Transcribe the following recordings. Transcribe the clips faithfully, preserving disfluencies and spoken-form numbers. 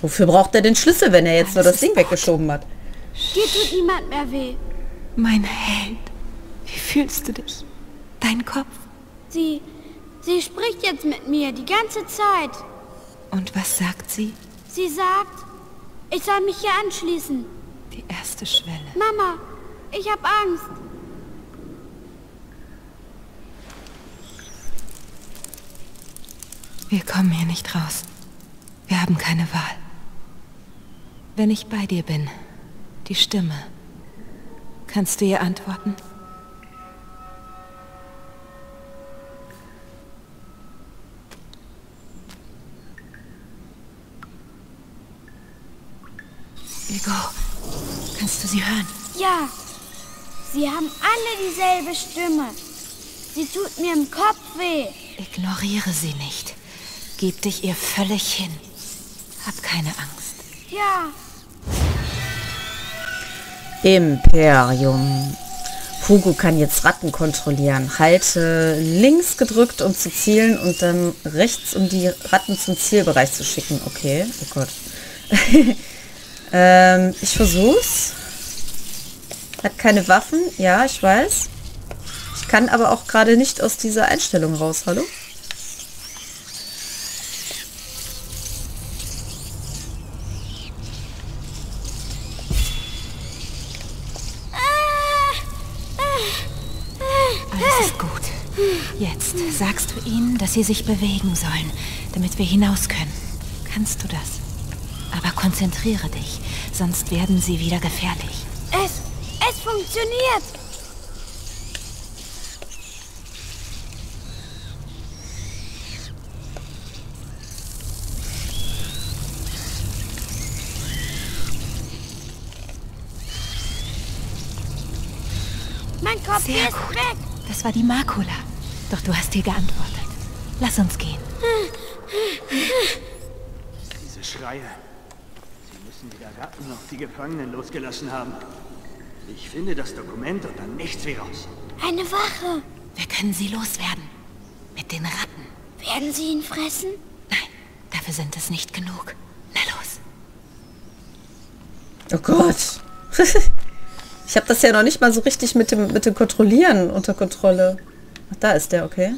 Wofür braucht er den Schlüssel, wenn er jetzt nur das Ding weggeschoben hat? Dir tut niemand mehr weh. Mein Held, wie fühlst du dich? Dein Kopf? Sie, sie spricht jetzt mit mir die ganze Zeit. Und was sagt sie? Sie sagt, ich soll mich hier anschließen. Die erste Schwelle. Mama, ich hab Angst. Wir kommen hier nicht raus. Wir haben keine Wahl. Wenn ich bei dir bin, die Stimme, kannst du ihr antworten? Hugo, kannst du sie hören? Ja, sie haben alle dieselbe Stimme. Sie tut mir im Kopf weh. Ignoriere sie nicht. Gib dich ihr völlig hin. Hab keine Angst. Ja. Imperium. Hugo kann jetzt Ratten kontrollieren. Halte links gedrückt, um zu zielen und dann rechts, um die Ratten zum Zielbereich zu schicken. Okay, oh Gott. ähm, ich versuch's. Hat keine Waffen. Ja, ich weiß. Ich kann aber auch gerade nicht aus dieser Einstellung raus. Hallo? Alles ist gut. Jetzt sagst du ihnen, dass sie sich bewegen sollen, damit wir hinaus können. Kannst du das? Aber konzentriere dich, sonst werden sie wieder gefährlich. Es, es funktioniert. Mein Kopf Sehr ist gut. weg. Das war die Makula. Doch du hast ihr geantwortet. Lass uns gehen. Diese Schreie. Sie müssen weder Ratten noch die Gefangenen losgelassen haben. Ich finde das Dokument und dann nichts wie raus. Eine Wache. Wir können sie loswerden. Mit den Ratten. Werden sie ihn fressen? Nein, dafür sind es nicht genug. Na los. Oh Gott. Ich habe das ja noch nicht mal so richtig mit dem, mit dem Kontrollieren unter Kontrolle. Ach, da ist der, okay.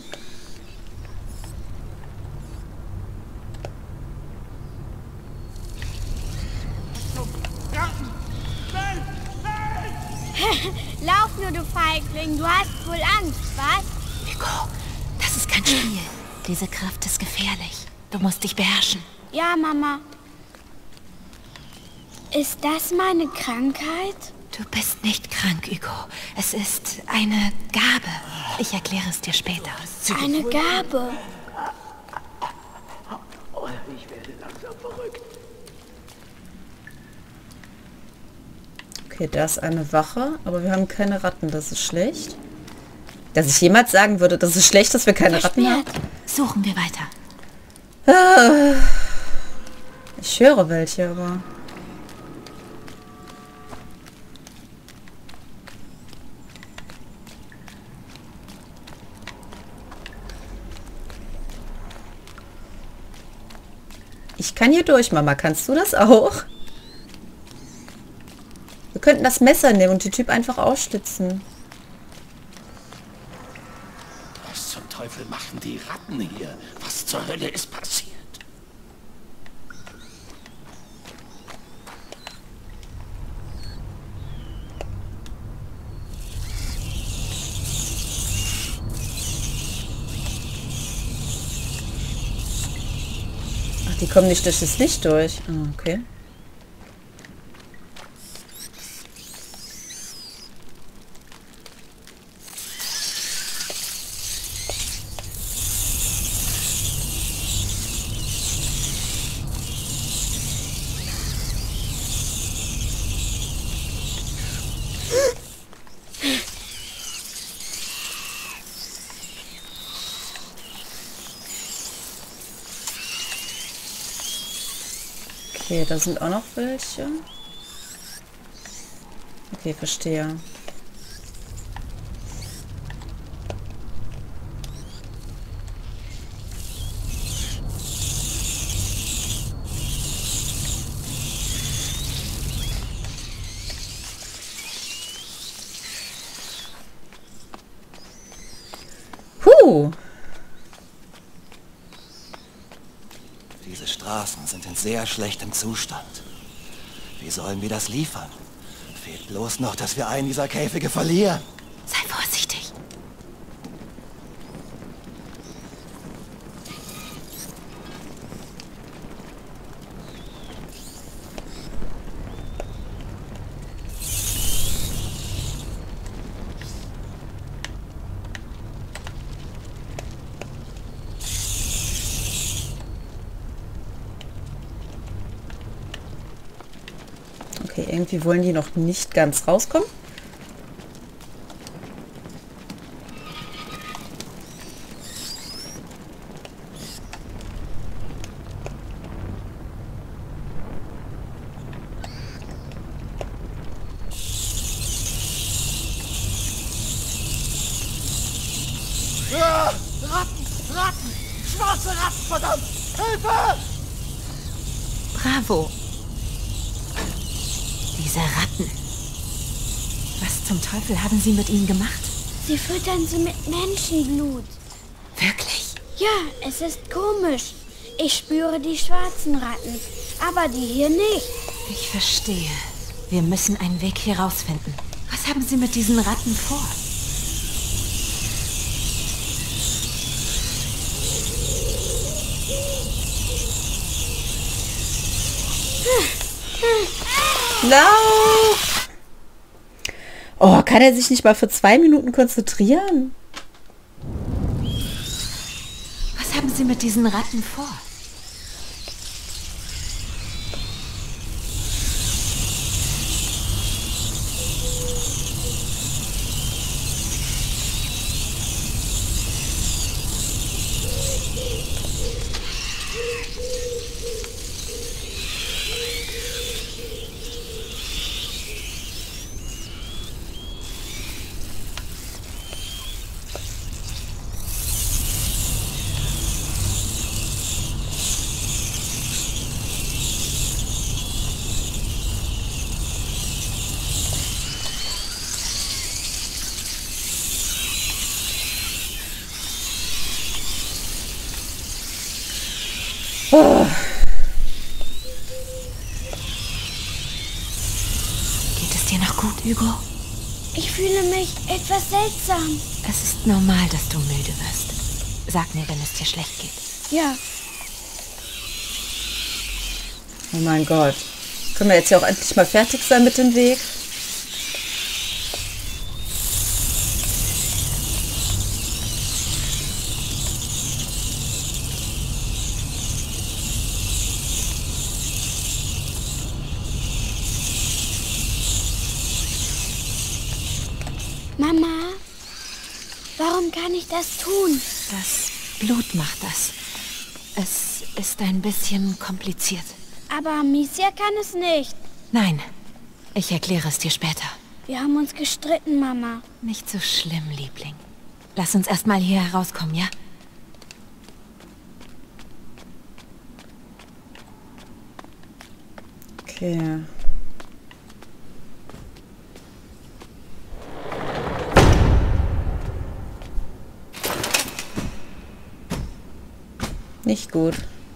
Lauf nur, du Feigling. Du hast wohl Angst, was? Hugo, das ist kein Spiel. Diese Kraft ist gefährlich. Du musst dich beherrschen. Ja, Mama. Ist das meine Krankheit? Du bist nicht krank, Hugo. Es ist eine Gabe. Ich erkläre es dir später. Eine Gabe. Ich werde langsam verrückt. Okay, da ist eine Wache, aber wir haben keine Ratten. Das ist schlecht. Dass ich jemals sagen würde, das ist schlecht, dass wir keine Ratten haben. Suchen wir weiter. Ah, ich höre welche, aber... Ich kann hier durch, Mama. Kannst du das auch? Wir könnten das Messer nehmen und die Typ einfach ausschlitzen. Was zum Teufel machen die Ratten hier? Was zur Hölle ist passiert? Ach, die kommen nicht durch das Licht durch. Ah, okay. Okay, da sind auch noch welche. Okay, verstehe. Oh. Diese Straßen sind in sehr schlechtem Zustand. Wie sollen wir das liefern? Fehlt bloß noch, dass wir einen dieser Käfige verlieren. Sei vorsichtig. Okay, irgendwie wollen die noch nicht ganz rauskommen. Ah, Ratten! Ratten! Schwarze Ratten, verdammt! Hilfe! Bravo. Diese Ratten. Was zum Teufel haben sie mit ihnen gemacht? Sie füttern sie mit Menschenblut. Wirklich? Ja, es ist komisch. Ich spüre die schwarzen Ratten, aber die hier nicht. Ich verstehe. Wir müssen einen Weg hier rausfinden. Was haben sie mit diesen Ratten vor? Lauf! Oh, kann er sich nicht mal für zwei Minuten konzentrieren? Was haben sie mit diesen Ratten vor? Oh. Geht es dir noch gut, Hugo? Ich fühle mich etwas seltsam. Es ist normal, dass du müde wirst. Sag mir, wenn es dir schlecht geht. Ja, Oh mein Gott. Können wir jetzt ja auch endlich mal fertig sein mit dem Weg? Mama, warum kann ich das tun? Das Blut macht das. Es ist ein bisschen kompliziert. Aber Amicia kann es nicht. Nein, ich erkläre es dir später. Wir haben uns gestritten, Mama. Nicht so schlimm, Liebling. Lass uns erst mal hier herauskommen, ja? Okay. Nicht gut.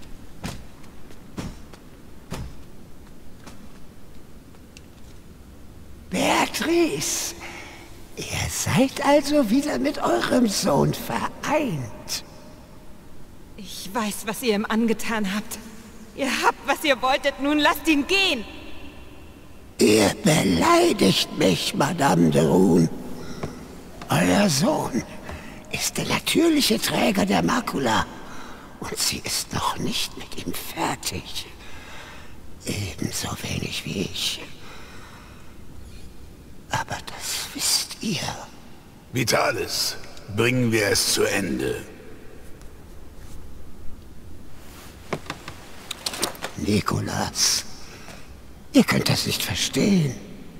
Beatrice, ihr seid also wieder mit eurem Sohn vereint. Ich weiß, was ihr ihm angetan habt. Ihr habt, was ihr wolltet, nun lasst ihn gehen! Ihr beleidigt mich, Madame de Rune. Euer Sohn ist der natürliche Träger der Makula und sie ist noch nicht mit ihm fertig. Ebenso wenig wie ich. Aber das wisst ihr. Vitalis, bringen wir es zu Ende. Nikolas, ihr könnt das nicht verstehen.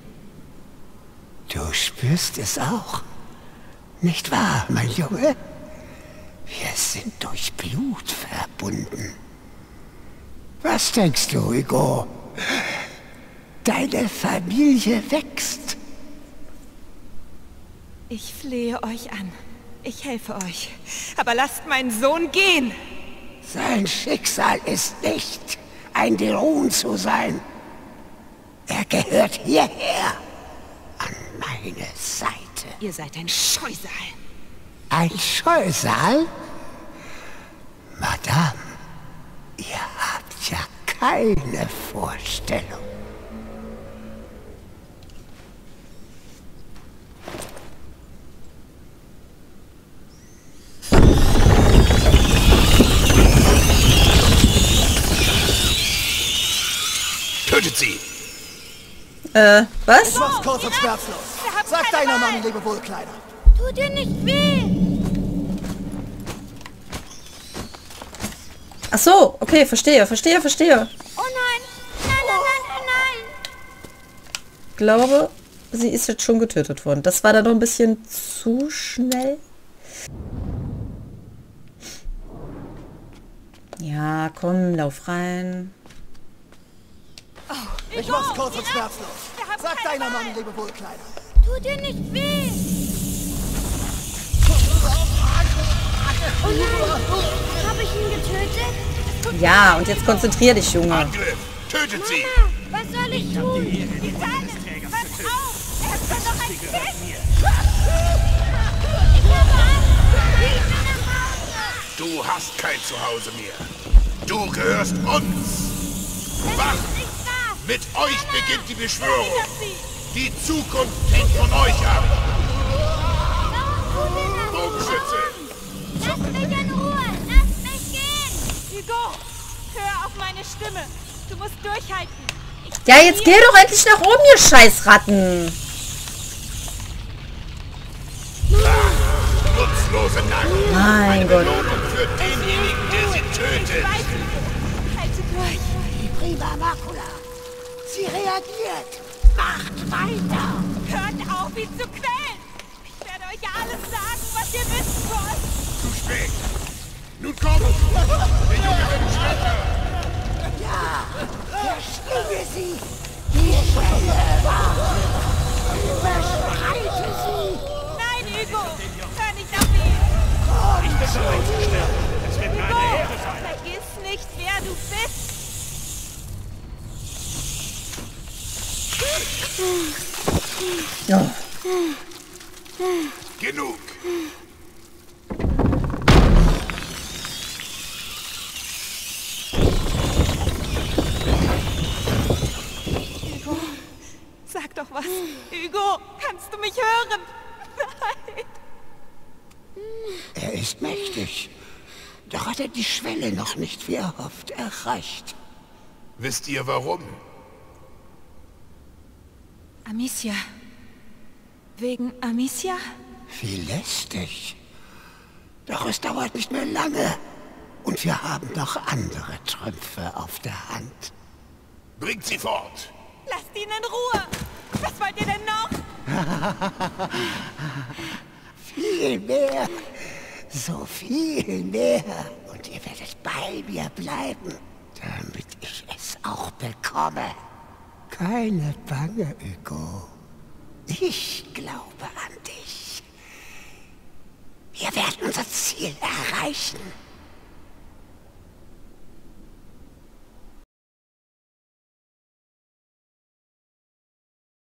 Du spürst es auch. Nicht wahr, mein Junge? Wir sind durch Blut verbunden. Was denkst du, Hugo? Deine Familie wächst. Ich flehe euch an. Ich helfe euch. Aber lasst meinen Sohn gehen. Sein Schicksal ist nicht, ein Derun zu sein. Er gehört hierher, an meine Seite. Ihr seid ein Scheusal. Ein Scheusal? Madame, ihr habt ja keine Vorstellung. Tötet sie! Äh, was? Ich mach's kurz und schmerzlos. Sag deiner Mann, Lebewohl, Kleiner. Tut dir nicht weh. Ach so, okay, verstehe, verstehe, verstehe. Oh nein. Nein, nein, nein, nein, nein. Ich glaube, sie ist jetzt schon getötet worden. Das war dann noch ein bisschen zu schnell. Ja, komm, lauf rein. Ich mach's kurz und schmerzlos. Sag deiner Mann, Lebewohl, Kleiner. Tut dir nicht weh. Oh nein. Habe ich ihn getötet? Ja, und jetzt konzentrier dich, Junge. Angriff! Tötet sie! Was soll ich tun? Die Kleine, pass auf! Er ist doch noch ein Sie gehört Kind. mir. Ich habe Angst. Ich will nach Hause. Du hast kein Zuhause mehr. Du gehörst uns. Das Wacht! ist nicht wahr. Mit euch beginnt die Beschwörung. Die Zukunft hängt von euch ab. Warum tut ihr das? Bogenschütze! Lasst mich in Ruhe. Lasst mich gehen. Hugo, hör auf meine Stimme. Du musst durchhalten. Ich Ja, jetzt geh doch endlich nach oben, ihr Scheißratten. Nutzlose Narren. Mein Gott. Belohnung für denjenigen, der sie tötet. halte durch. Die Prima Makula. Sie reagiert. Macht weiter. Hört auf, ihn zu quälen. Ich werde euch alles sagen, was ihr wissen wollt. Zu spät. Nun komm! Der Junge wird schwächer. Ja, verschlinge sie. Die Schwelle war. Überschreite sie. Nein, Hugo, hör nicht auf ihn. Ich bin bereit zu sterben. Es wird mir eine Ehre Hugo, sein. vergiss nicht, wer du bist. Ja. Genug. Sag doch was. Hugo, kannst du mich hören? Nein. Er ist mächtig. Doch hat er die Schwelle noch nicht wie erhofft erreicht. Wisst ihr warum? Amicia. Wegen Amicia? Wie lästig. Doch es dauert nicht mehr lange. Und wir haben noch andere Trümpfe auf der Hand. Bringt sie fort. Lasst ihn in Ruhe. Was wollt ihr denn noch? Viel mehr. So viel mehr. Und ihr werdet bei mir bleiben, damit ich es auch bekomme. Keine Bange, Hugo. Ich glaube an dich. Wir werden unser Ziel erreichen.